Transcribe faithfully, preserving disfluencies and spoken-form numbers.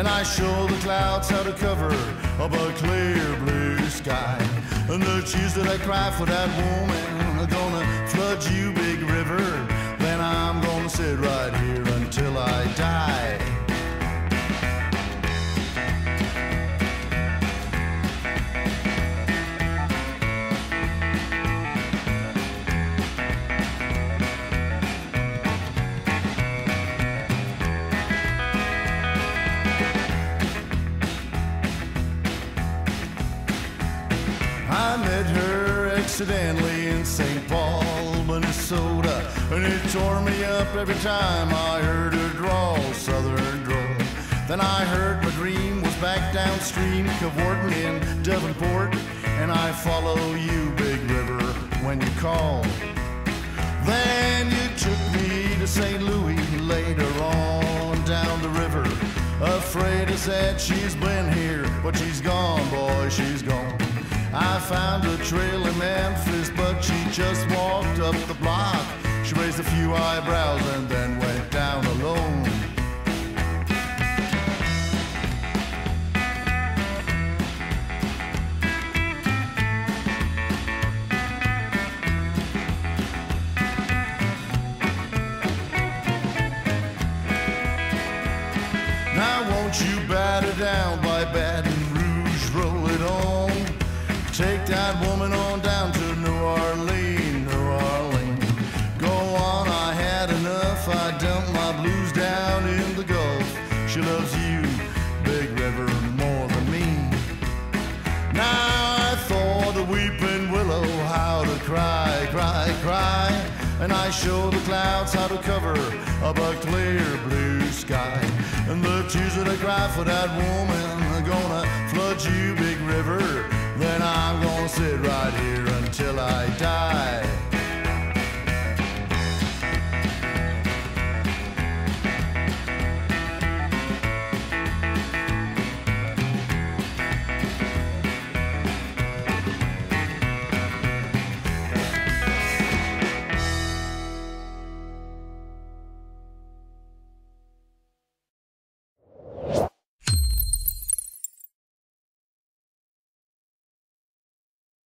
and I show the clouds how to cover up a clear blue sky. And the tears that I cry for that woman are gonna flood you, big river. Then I'm gonna sit right here until I die. I met her accidentally in Saint Paul, Minnesota, and it tore me up every time I heard her drawl, southern drawl. Then I heard my dream was back downstream, cavorting in Devonport, and I follow you, big river, when you call. Then you took me to Saint Louis later on down the river. Afraid I said she's been here, but she's gone, boy, she's gone. I found a trail in Memphis, but she just walked up the block. She raised a few eyebrows and then went down alone. Now won't you batter down by Baton Rouge, roll it on. Take that woman on down to New Orleans, New Orleans. Go on, I had enough, I dumped my blues down in the Gulf. She loves you, big river, more than me. Now I thought a weeping willow how to cry, cry, cry. And I show the clouds how to cover up a clear blue sky. And the tears that I cry for that woman are gonna flood you, big river. Then I'm gonna sit right